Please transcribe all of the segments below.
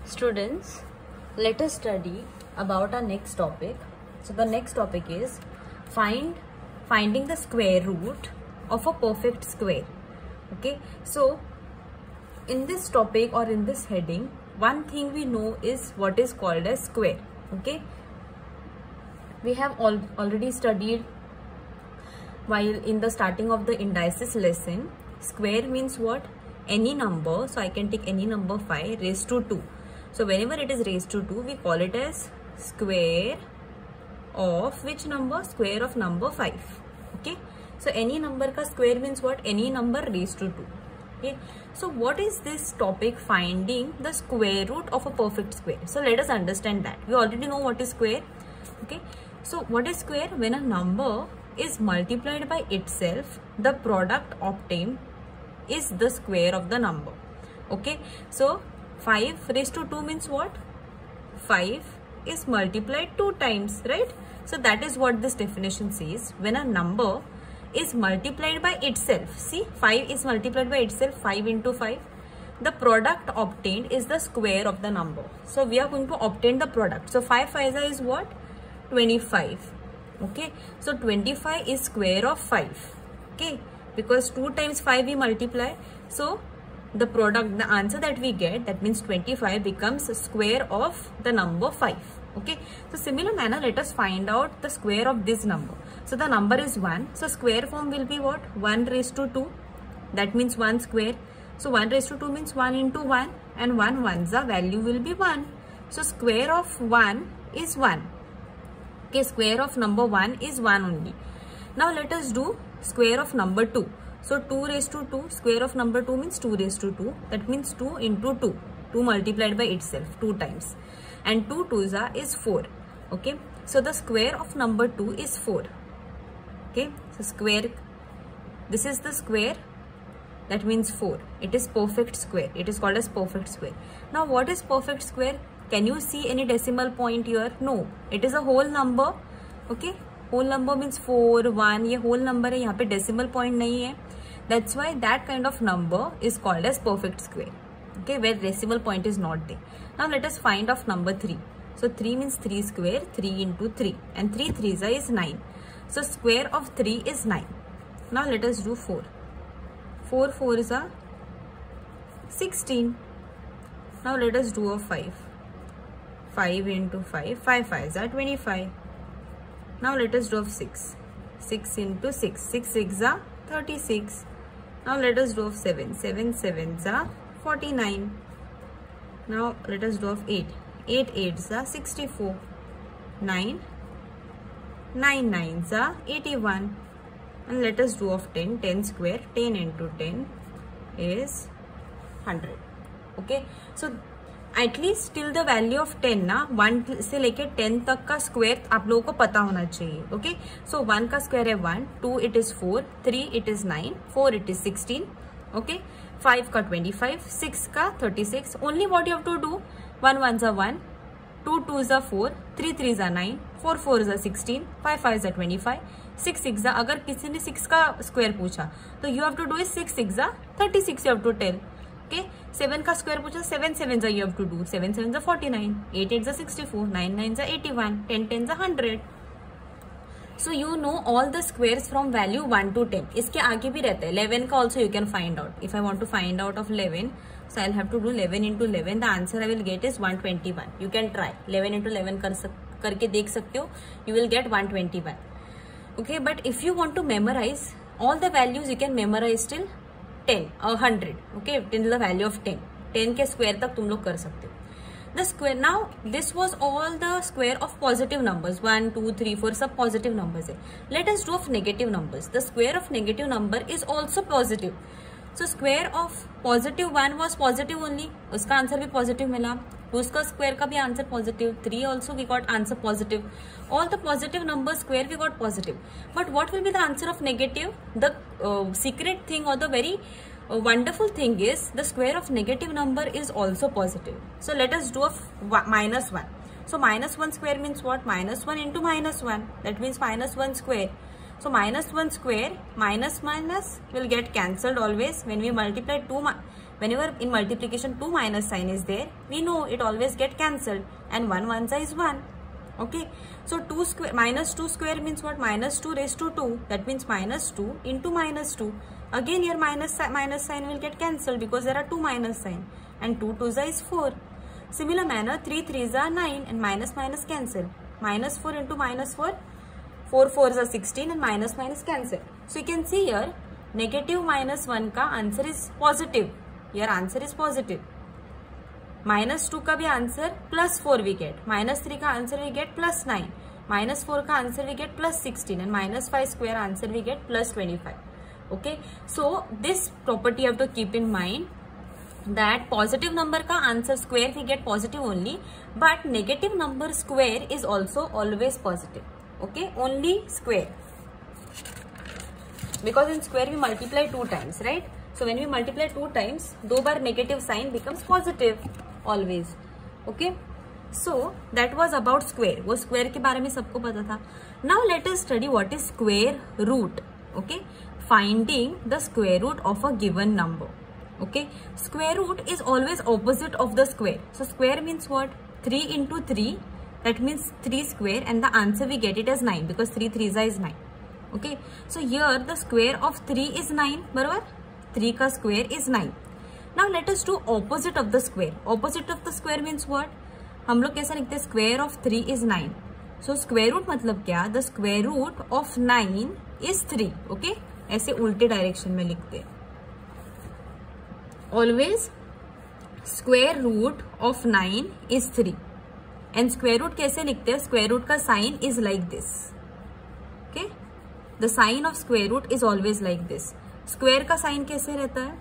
Students, let us study about our next topic. So the next topic is finding the square root of a perfect square. Okay, so in this topic or in this heading, one thing we know is what is called as square. Okay, we have already studied while in the starting of the indices lesson. Square means what? Any number. So I can take any number 5 raised to 2. So whenever it is raised to 2, we call it as square of which number? Square of number 5. Okay, so any number ka square means what? Any number raised to 2. Okay, so what is this topic, finding the square root of a perfect square? So let us understand that. We already know what is square. Okay, so what is square? When a number is multiplied by itself, the product obtained is the square of the number. Okay, so 5 raised to 2 means what? 5 is multiplied 2 times, right? So that is what this definition says. When a number is multiplied by itself, see, 5 is multiplied by itself, 5 into 5, the product obtained is the square of the number. So we are going to obtain the product. So 5 5 is what? 25. Okay, so 25 is square of 5. Okay, because 2 times 5 we multiply, so the product, the answer that we get, that means 25, becomes square of the number 5. Okay, so similar manner, let us find out the square of this number. So the number is 1, so square form will be what? 1 raised to 2, that means 1 square. So 1 raised to 2 means 1 into 1, and 1 ones, the value will be 1. So square of 1 is 1. Okay, square of number 1 is 1 only. Now let us do square of number 2. So 2 raised to 2, square of number 2 means 2 raised to 2. That means 2 into 2. 2 multiplied by itself 2 times. And 2 twos is 4. Okay, so the square of number 2 is 4. Okay, so square, this is the square, that means 4. It is perfect square. It is called as perfect square. Now what is perfect square? Can you see any decimal point here? No, it is a whole number. Okay, whole number means 4, 1, ये whole number है, यहाँ पे decimal point नहीं है. That's why that kind of number is called as perfect square. Okay, where decimal point is not there. Now let us find of number 3. So 3 means 3 square, 3 into 3, and 3 threes is 9. So square of 3 is 9. Now let us do 4. 4 fours are 16. Now let us do a 5. 5 into 5, 5 5s are 25. Now let us do of 6. 6 into 6, 6 6 are 36. Now let us do of 7. 7 7s are 49. Now let us do of 8. 8 8s are 64. 9 9 9s are 81. And let us do of 10. 10 square, 10 into 10 is 100. Okay, so at least till the value of 10 ना, 1 से लेके 10 तक का square आप लोगों को पता होना चाहिए. ओके, सो 1 का स्क्वायर है 1, 2 it is 4, 3 it is 9, 4 it is 16. Okay, 5 का 25, 6 का 36. Only what you have to do, 1 1s are 1, 2 2s are 4, 3 3s are 9, 4 4s are 16, 5 5s are 25, 6 6s are, अगर किसी ने 6 का स्क्वायर पूछा तो you have to do is 6 6s are 36 you have to tell. Okay, 7 का square पूछा, 7 7s are you have to do, 7 7s are 49, 8 8s are 64, 9 9s are 81, 10 10s are 100. So you know all the squares from value 1 to 10. इसके आगे भी रहता है 11 का also you can find out. If I want to find out of 11, so I'll have to do 11 into 11. The answer I will get is 121. You can try 11 into 11 करके देख सकते हो. You will get 121. Okay, but if you want to memorize all the values, you can memorize till 10 or 100. Okay, till the value of 10. 10 के square तक तुम लोग कर सकते हो. The square, now this was all the square of positive numbers, 1 2 3 4 सब positive numbers है. Let us do of negative numbers. The square of negative number is also positive. So square of positive 1 was positive only, उसका answer भी positive मिला. उसका square का भी answer positive. 3 also we got answer positive. All the positive numbers square we got positive. But what will be the answer of negative? The secret thing or the very wonderful thing is the square of negative number is also positive. So let us do of minus 1. So minus 1 square means what? Minus 1 into minus 1. That means minus 1 square. So minus 1 square minus minus will get cancelled always. When we multiply 2 whenever in multiplication 2 minus sign is there, we know it always get cancelled, and 1 1 is 1. Okay, so 2 square minus 2 square means what? Minus 2 raised to 2. That means minus 2 into minus 2. Again here minus sign will get cancelled because there are 2 minus sign, and 2 2s is 4. Similar manner 3 3s are 9, and minus minus cancel. Minus 4 into minus 4, 4 4s are 16, and minus minus cancel. So you can see here negative minus 1 का answer is positive. Your answer is positive. Minus 2 का भी answer plus 4 we get. Minus 3 का answer we get plus 9. Minus 4 का answer we get plus 16, and minus 5 square answer we get plus 25. Okay, so this property have to keep in mind that positive number का answer square we get positive only, but negative number square is also always positive. Okay, only square, because in square we multiply 2 times, right? So when we multiply 2 times, 2 बार negative sign becomes positive always. Okay, so that was about square. वो square के बारे में सबको पता था. Now let us study what is square root. Okay, finding the square root of a given number. Okay, square root is always opposite of the square. So square means what? 3 into 3, that means 3 square, and the answer we get it as 9 because 3 3s is 9. Okay, so here the square of 3 is 9, बराबर? 3 का square is 9. Now let us do opposite of the square. Opposite of the square means what? हम लोग कैसा लिखते हैं? Square of 3 is 9. So square root मतलब क्या? The square root of 9 is 3. Okay, ऐसे उल्टे डायरेक्शन में लिखते हैं. Always square root of 9 is 3. And square root कैसे लिखते हैं? Square root का sign is like this. Okay, the sign of square root is always like this. Square का sign कैसे रहता है?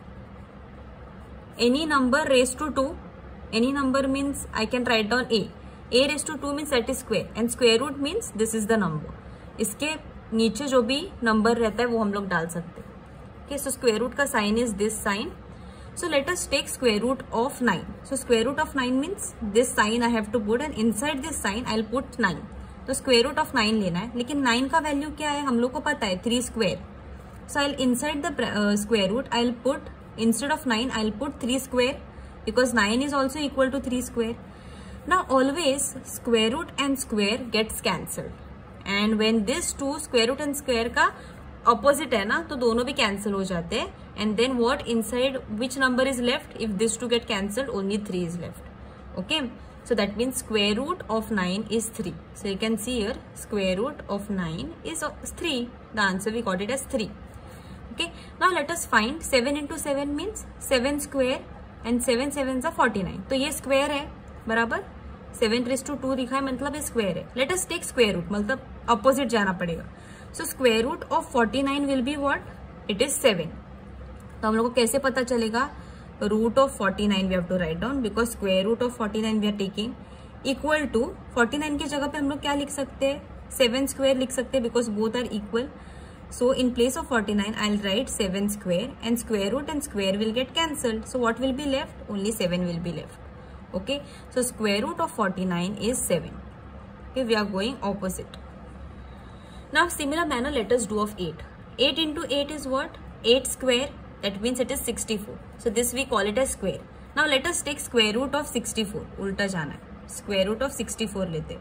Any number raised to 2. Any number means I can write down a. A raised to 2 means that is square, and square root means this is the number. इसके नीचे जो भी number रहता है वो हम लोग डाल सकते हैं. Okay, so square root का sign is this sign. So let us take square root of 9. So square root of 9 means this sign I have to put, and inside this sign I'll put 9. तो square root of 9 लेना है, लेकिन 9 का value क्या है हम लोग को पता है? 3 square. So I'll inside the square root I'll put, instead of 9 I'll put 3 square, because 9 is also equal to 3 square. Now always square root and square gets cancelled, and when this two square root and square का opposite है ना, तो दोनों भी cancel हो जाते हैं. And then what inside which number is left? If these two get cancelled, only 3 is left. Okay, so that means square root of 9 is 3. So you can see here square root of 9 is 3. The answer we got it as 3. Okay, now let us find 7 into 7 means 7 square, and 7 7s are 49. तो ये square है, बराबर? 7 raised to 2 लिखा है मतलब ये square है. Let us take square root, मतलब opposite जाना पड़ेगा. So square root of 49 will be what? It is 7. तो हम लोग को कैसे पता चलेगा? Root of 49 we have to write down, because square root of 49 we are taking equal to 49 की जगह पे हम लोग क्या लिख सकते हैं? 7 स्क्वायर लिख सकते हैं, because both are equal. So in place of 49 I will write 7 square, and square root and square will get cancelled. So what will be left? Only 7 will be left. Okay, so square root of 49 is 7. Okay, we are going opposite. Now similar manner let us do of 8. 8 into 8 is what? 8 square. That means it is 64. So this we call it as square. Now let us take square root of 64. उल्टा जाना है. Square root of 64 लेते.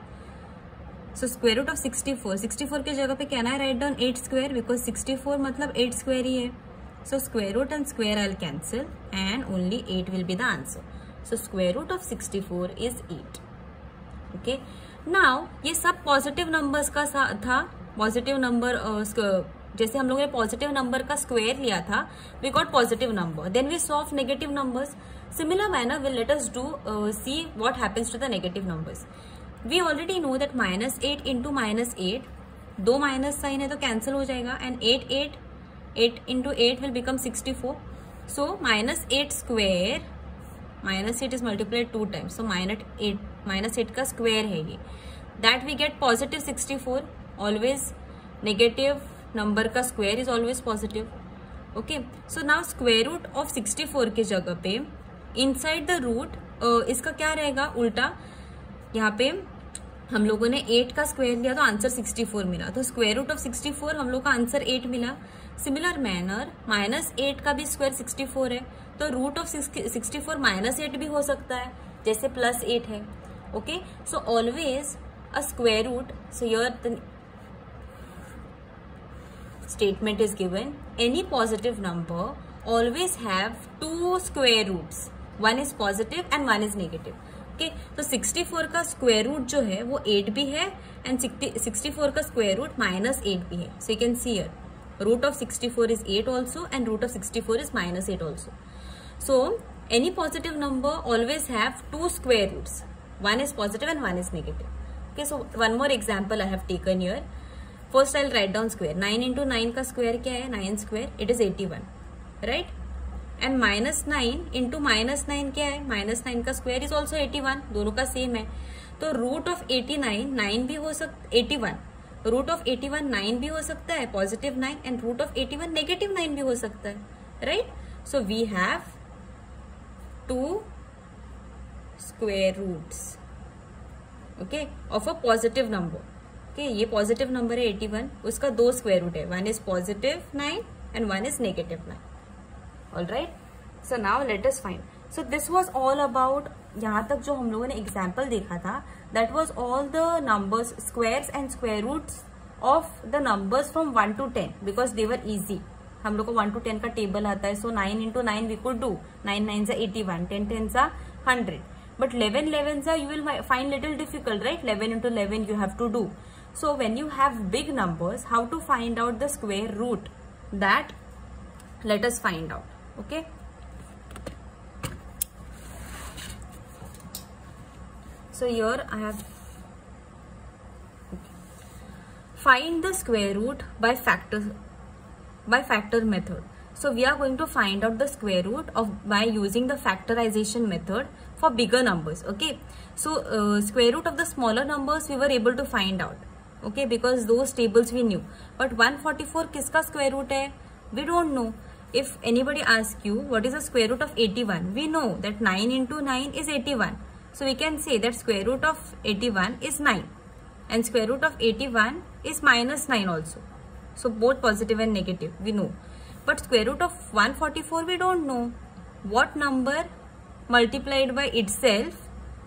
So square root of 64. 64 के जगह पे क्या ना write down 8 square, because 64 मतलब 8 square ही है. So square root and square I'll cancel, and only 8 will be the answer. So square root of 64 is 8. Okay. Now ये सब positive numbers का था. Positive number जैसे हम लोगों ने पॉजिटिव नंबर का स्क्वायर लिया था, we got positive number. Then we solve negative numbers. Similar manner will let us do see what happens to the negative numbers. We already know that -8 into -8, 2 minus sign है तो cancel हो जाएगा, and 8 into 8 will become 64. So -8 square, -8 is multiplied 2 times, so -8 का square है ये. That we get positive 64. Always negative number का square is always positive. Okay, so now square root of 64 के जगह पे इनसाइड द रूट इसका क्या रहेगा? उल्टा. यहाँ पे हम लोगों ने 8 का स्क्वायर लिया तो आंसर 64 मिला, तो स्क्वायर रूट ऑफ 64 हम लोग का आंसर 8 मिला. सिमिलर मैनर -8 का भी स्क्वायर 64 है, तो रूट ऑफ 64 -8 भी हो सकता है, जैसे +8 है. Okay, so always a square root, so your statement is given, any positive number always have two square roots, one is positive and one is negative. Okay, तो 64 का स्क्वायर रूट जो है वो 8 भी है एंड 64 का स्क्वायर रूट -8 भी है. So you can see here root of 64 is 8 also and root of 64 is -8 also. So any positive number always have two square roots, one is positive and one is negative. Okay, so one more example I have taken here. First I'll write down square. 9 into 9 का square क्या है? 9 square, it is 81, right? And -9 into -9 क्या है? -9 का square is also 81, दोनों का same है. तो root of 89 9 भी हो सकता, 81 रूट ऑफ 81 9 भी हो सकता है, positive 9, and root of 81 negative 9 भी हो सकता है, right? So we have two square roots, okay, of a positive number. Okay, ये पॉजिटिव नंबर है 81, उसका 2 स्क्वायर रूट है, one is positive 9 and one is negative 9. All right, so now let us find. So this was all about, यहाँ तक जो हम लोगों ने एग्जाम्पल देखा था, that was all the numbers, squares and square roots of the numbers from 1 to 10 because they were easy. हम लोग को 1 to 10 का टेबल आता है, so 9 into 9 we could do. 9 9s are 81, 10 10s are 100. But 11 11s are you will find little difficult, right? 11 into 11 you have to do. So when you have big numbers, how to find out the square root? That let us find out. Okay. So here I have find the square root by factor method. So we are going to find out the square root of by using the factorization method for bigger numbers. Okay, so square root of the smaller numbers we were able to find out. Okay, because those tables we knew. But 144 किसका square root है? We don't know. If anybody asks you what is the square root of 81, we know that 9 into 9 is 81. So we can say that square root of 81 is 9 and square root of 81 is -9 also. So both positive and negative we know. But square root of 144 we don't know. What number multiplied by itself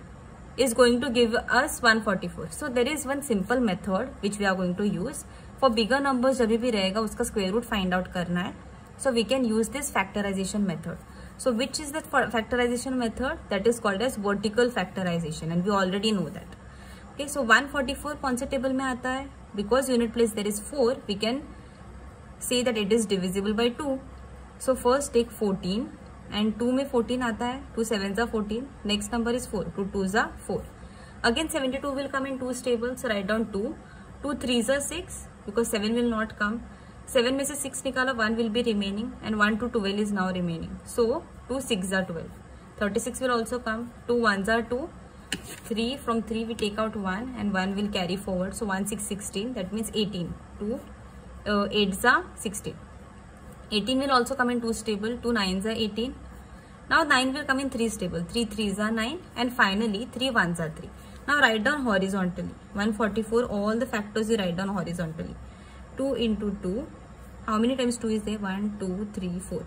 is going to give us 144? So there is one simple method which we are going to use. For bigger numbers जब भी रहेगा उसका square root find out करना है. So we can use this factorization method. So which is the factorization method? That is called as vertical factorization and we already know that. Okay, so 144 कौन से table में आता है? Because unit place there is 4, we can say that it is divisible by 2. So first take 14 and 2 में 14 आता है, 2 7s are 14, next number is 4, 2 2s are 4. Again 72 will come in 2's table, so write down 2, 2 3s are 6 because 7 will not come. 7 में से 6 निकाला, 1 will be remaining and 1 to 12 is now remaining. So 2 6s are 12. 36 will also come. 2 1s are 2. 3 from 3 we take out 1 and 1 will carry forward. So 1 6 16. That means 18. 2 8s are 16. 18 will also come in 2's table. 2 9s are 18. Now 9 will come in 3's table. 3 3s are 9 and finally 3 1s are 3. Now write down horizontally. 144 all the factors you write down horizontally. 2 into 2, how many times 2 is there? 1 2 3 4,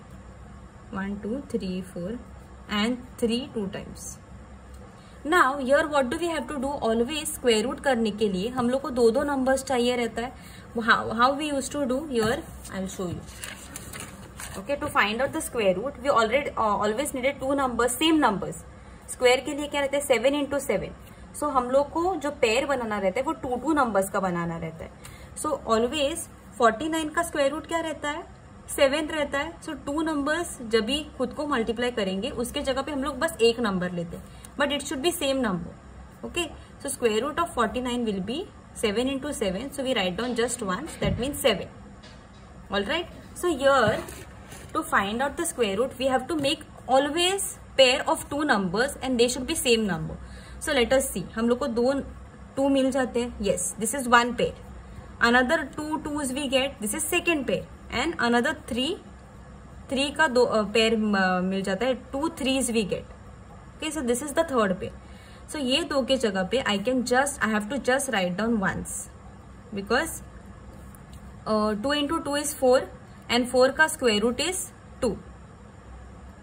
1 2 3 4 and 3 2 times. Now here what do we have to do? Always square root करने के लिए हम लोग को दो numbers चाहिए रहता है. How we used to do? Here I will show you. Okay, to find out the square root we always needed two numbers, same numbers. Square के लिए क्या रहता है? 7 into 7. So हम लोग को जो पेयर बनाना रहता है वो 2 2 numbers का बनाना रहता है. So always 49 का स्क्वायर रूट क्या रहता है? 7 रहता है. So 2 numbers जब भी खुद को मल्टीप्लाई करेंगे उसके जगह पे हम लोग बस एक नंबर लेते हैं, but it should be same number. Okay, so square root of 49 will be 7 into 7. So we write down just once, that means 7. All right. So here to find out the square root we have to make always pair of two numbers and they should be same number. So let us see. हम लोग को दो 2 मिल जाते हैं. Yes, this is one pair. Another 2 2s we get, this is second pair, and another 3 का दो pair मिल जाता है, 2 3s we get. Okay, so this is the third pair. So ये दो के जगह पे I have to just write down once because 2 into 2 is 4 and 4 का square root is 2.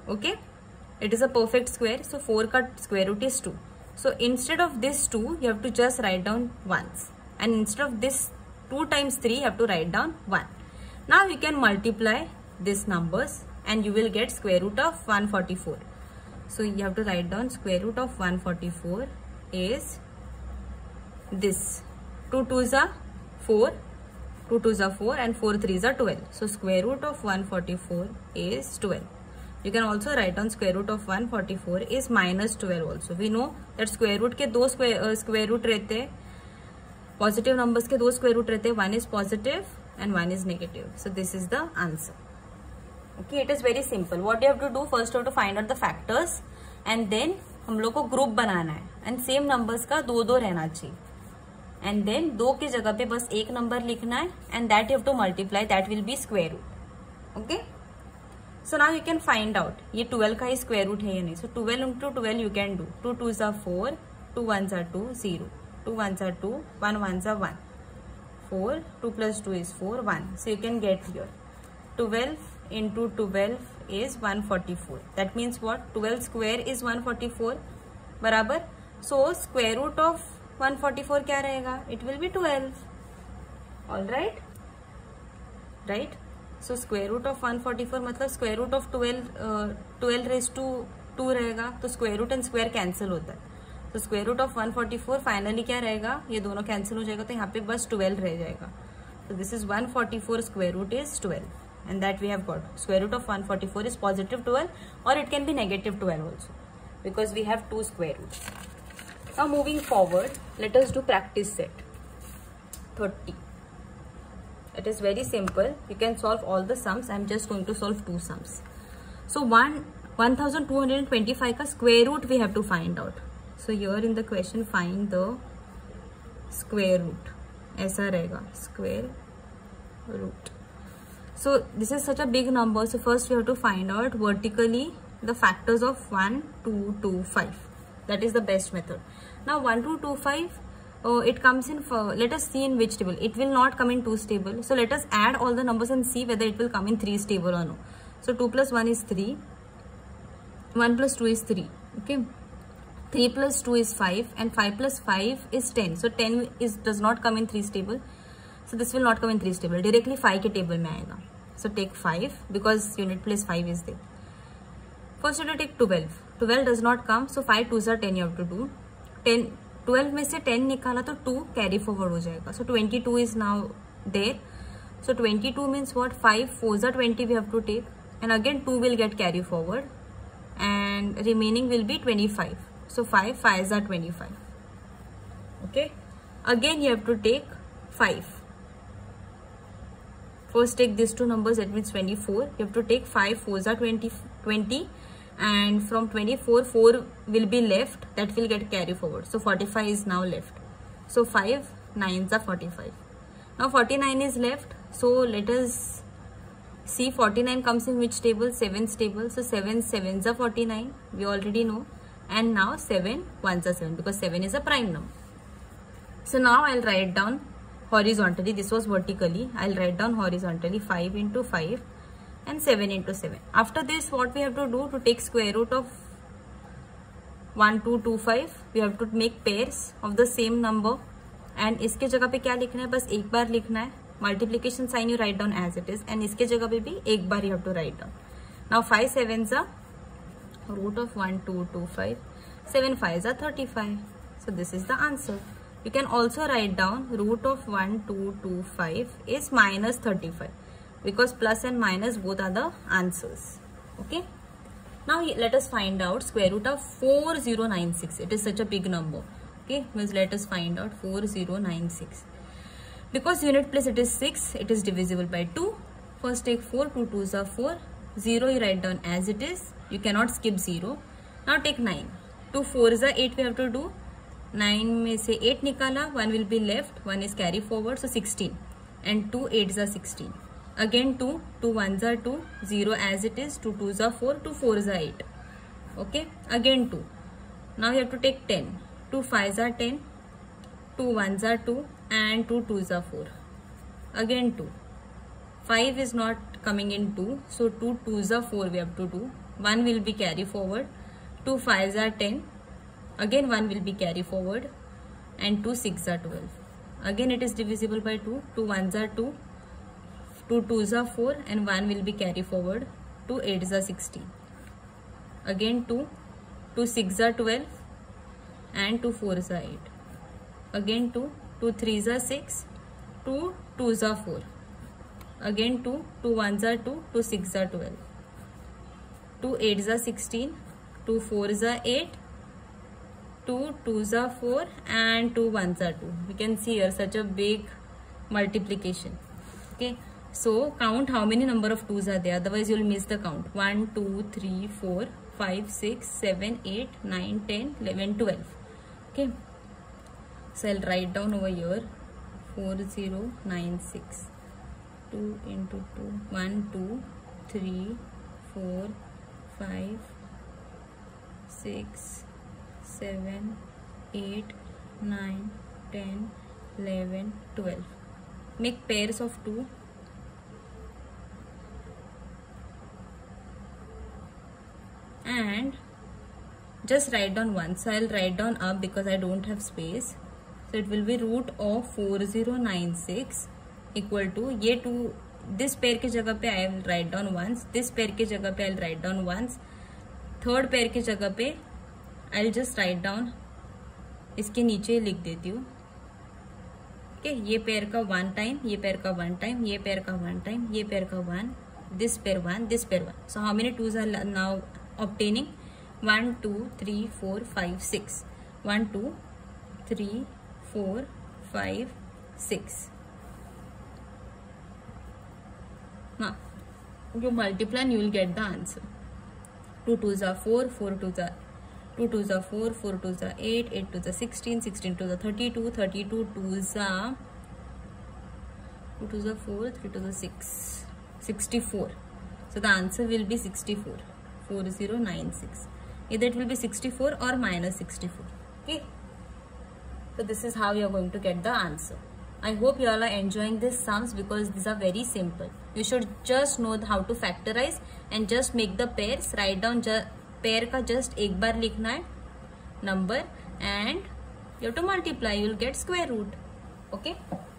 Okay, it is a perfect square, so 4 का square root is 2. So instead of this 2, you have to just write down ones, and instead of this 2 times 3, you have to write down 1. Now you can multiply these numbers and you will get square root of 144. So you have to write down square root of 144 is this. 2 2s are 4, 2 2s are 4, and 4 3s are 12. So square root of 144 is 12. You can also write down square root of 144 is minus 12 also. We know that square root के दो square root रहते हैं, positive numbers के दो square root रहते हैं, one is positive and one is negative. So this is the answer. Okay, it is very simple. What you have to do, first you have to find out the factors and then हम लोग को group बनाना है and same numbers का दो दो रहना चाहिए, and then दो की जगह पे बस एक नंबर लिखना है and that you have to multiply, that will be square root. Okay, so now you can find out ये 12 का ही square root है या नहीं. So 12 into 12 you can do. 2 2s are 4, 2 1s are 2, 0, 2 1s are 2, 1 1s are 1, 4, 2 plus 2 is 4, 1. So you can get here 12 into 12 is 144. That means what? 12 square is 144 बराबर. So square root of 144 क्या रहेगा? It will be 12. All right, right? So square root of 144 मतलब square root of 12 raised to 2 रहेगा, तो square root and square cancel होता है. तो square root of 144 finally क्या रहेगा? ये दोनों कैंसिल हो जाएगा, तो यहाँ पे बस 12 रह जाएगा. So this is 144 square root is 12. And that we have got. Square root of 144 is positive 12 or it can be negative 12 also, because we have two square roots. Now moving forward, let us do practice set 30. It is very simple. You can solve all the sums. I am just going to solve two sums. So 1225 का square root we have to find out. So here in the question, find the square root. ऐसा रहेगा square root. So this is such a big number. So first we have to find out vertically the factors of 1, 2, 2, 5. That is the best method. Now 1, 2, 2, 5, it comes in for, let us see in which table. It will not come in 2's table. So let us add all the numbers and see whether it will come in 3's table or no. So 2 plus 1 is 3. 1 plus 2 is 3. Okay. 3 plus 2 is 5 and 5 plus 5 is 10. So 10 does not come in 3's table. So this will not come in 3's table. Directly 5 के table में आएगा. So take 5 because unit place 5 is there. First you have to take 12. 12 does not come. So 5 2s are 10 you have to do. 10 12 में से 10 निकाला तो 2 carry forward हो जाएगा. So 22 is now there. So 22 means what? 5 4s are 20 we have to take, and again 2 will get carry forward and remaining will be 25. So 5 5s are 25. Okay. Again you have to take 5. First take these two numbers, that means 24. You have to take 5 4s are 20, and from 24 4 will be left, that will get carry forward. So 45 is now left. So 5 9s are 45. Now 49 is left. So let us see 49 comes in which table? 7's table. So 7 7s are 49. We already know. And now 7 1s are 7 because 7 is a prime number. So now I'll write down horizontally. This was vertically. I'll write down horizontally 5 into 5 and 7 into 7. After this, what we have to do to take square root of 1 2 2 5, we have to make pairs of the same number. And इसके जगह पे क्या लिखना है? बस एक बार लिखना है. Multiplication sign you write down as it is, and इसके जगह पे भी एक बार you have to write down. Now 5 7s are root of 1 2 2 5. 7 5s are 35. So this is the answer. You can also write down root of 1 2 2 5 is minus 35 because plus and minus both are the answers. Okay. Now let us find out square root of 4096. It is such a big number. Okay. Means let us find out 4096. Because unit place it is 6. It is divisible by 2. First take 4. 2 2s are 4. 0 you write down as it is. You cannot skip 0. Now take 9. 2 4s are 8 we have to do. 9 में से 8 निकाला, 1 will be left, 1 is carry forward, so 16, and 2 8s are 16. Again 2 1s are 2, 0 as it is, 2 2s are 4, 2 4s are 8. Okay, again 2. Now you have to take 10. 2 5s are 10, 2 1s are 2, and 2 2s are 4. Again 2. 5 is not coming in 2, so 2 2s are 4 we have to do. 1 will be carry forward, 2 5s are 10, again 1 will be carry forward, and 2 6 are 12. Again it is divisible by 2, 2 1s are 2, 2 2s are 4, and 1 will be carry forward, 2 8s are 16. Again 2 6s are 12, and 2 4s are 8. Again 2 3s are 6, 2 2s are 4. Again 2 1s are 2, 2 6s are 12, 2 8s are 16, 2 4s are 8, 2 2s are 4, and 2 1s are 2. We can see here such a big multiplication. Okay, so count how many number of 2s are there, otherwise you will miss the count. 1 2 3 4 5 6 7 8 9 10 11 12. Okay, so I'll write down over here 4096. 2 into 2, 1 2 3 4 5 6 7 8 9 10 11 12. Make pairs of 2. And just write down once. So I'll write down up because I don't have space. So it will be root of 4096 equal to ये 2, this pair के जगह पे I will write down once, this pair के जगह पे I'll write down once, third pair के जगह पे I'll just write down, इसके नीचे लिख देती हूँ. Okay, ये पेयर का 1 टाइम, ये पेयर का 1 टाइम, ये पेयर का 1 टाइम, ये पेयर का 1, this pair 1, this pair 1. So how many 2s are now obtaining? 1 2 3 4 5 6. 1 2 3 4 5 6. Now you multiply and you will get the answer. 2 2s are 4, 4 2s are 2 2s are 4, 4 2s are 8, 8 2s are 16, 16 2s are 32, 32 2s are 2 2s are 4, 3 2s are 6, 64. So the answer will be 64. 4096. Either it will be 64 or minus 64. Okay. So this is how you are going to get the answer. I hope you all are enjoying these sums because these are very simple. You should just know how to factorize and just make the pairs. Write down pair का just एक बार लिखना है number and you have to multiply. You will get square root. Okay.